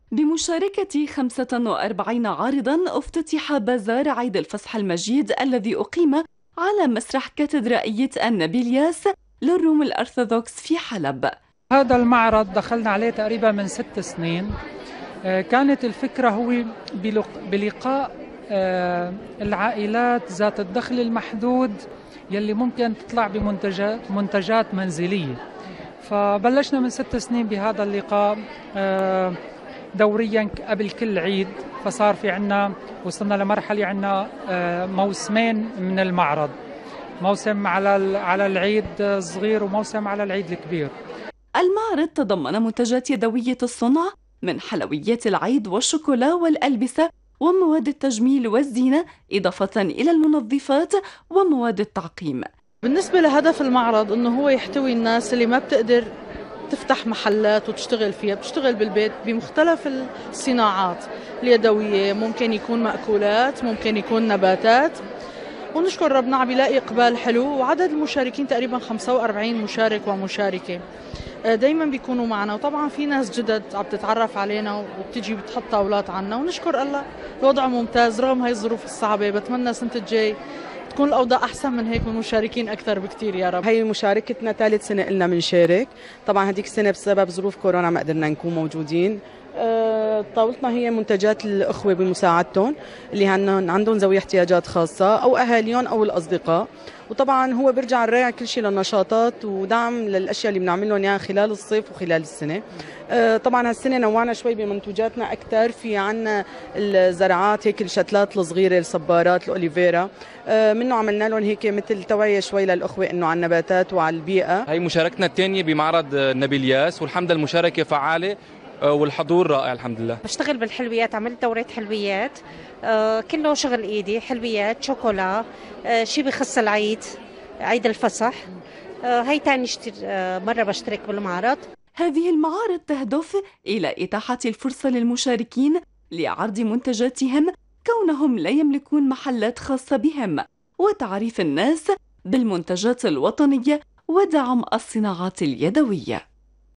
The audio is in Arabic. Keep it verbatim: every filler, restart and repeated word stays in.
بمشاركة خمسة وأربعين عارضاً افتتح بازار عيد الفصح المجيد الذي أقيم على مسرح كاتدرائية النبيلياس للروم الأرثوذكس في حلب. هذا المعرض دخلنا عليه تقريبا من ست سنين. كانت الفكرة هو بلقاء العائلات ذات الدخل المحدود يلي ممكن تطلع بمنتجات منتجات منزلية. فبلشنا من ست سنين بهذا اللقاء دوريا قبل كل عيد، فصار في عنا وصلنا لمرحلة عنا موسمين من المعرض، موسم على على العيد الصغير وموسم على العيد الكبير. المعرض تضمن منتجات يدوية الصنع من حلويات العيد والشوكولا والألبسة ومواد التجميل والزينة، إضافة إلى المنظفات ومواد التعقيم. بالنسبة لهدف المعرض أنه هو يحتوي الناس اللي ما بتقدر تفتح محلات وتشتغل فيها، بتشتغل بالبيت بمختلف الصناعات اليدوية، ممكن يكون مأكولات، ممكن يكون نباتات. ونشكر ربنا عم بيلاقي إقبال حلو، وعدد المشاركين تقريبا خمسة وأربعين مشارك ومشاركة دايما بيكونوا معنا. وطبعا في ناس جدد عم تتعرف علينا وبتجي بتحط طاولات عنا، ونشكر الله الوضع ممتاز رغم هاي الظروف الصعبة. بتمنى سنة الجاي تكون الأوضاع أحسن من هيك ومشاركين أكثر بكتير يا رب. هي مشاركتنا ثالث سنة قلنا بنشارك، طبعا هذيك السنة بسبب ظروف كورونا ما قدرنا نكون موجودين. أه طاولتنا هي منتجات الأخوة بمساعدتهم اللي عندهم ذوي احتياجات خاصة أو أهاليهم أو الأصدقاء. وطبعا هو بيرجع نراعي كل شيء للنشاطات ودعم للأشياء اللي بنعملهم يعني خلال الصيف وخلال السنة. أه طبعا هالسنة نوعنا شوي بمنتجاتنا أكثر، في عنا الزرعات هيك الشتلات الصغيرة الصبارات الأوليفيرا، أه منه عملنا لهم هيك مثل توعية شوي للأخوة إنه على النباتات وعلى البيئة. هي مشاركتنا الثانية بمعرض النبيلياس، والحمد لله المشاركة فعالة والحضور رائع الحمد لله. بشتغل بالحلويات، عملت دورة حلويات، آه كله شغل ايدي، حلويات شوكولا، آه شيء بخص العيد، عيد الفصح. آه هي تاني آه مرة بشترك بالمعرض. هذه المعارض تهدف إلى إتاحة الفرصة للمشاركين لعرض منتجاتهم كونهم لا يملكون محلات خاصة بهم، وتعريف الناس بالمنتجات الوطنية ودعم الصناعات اليدوية.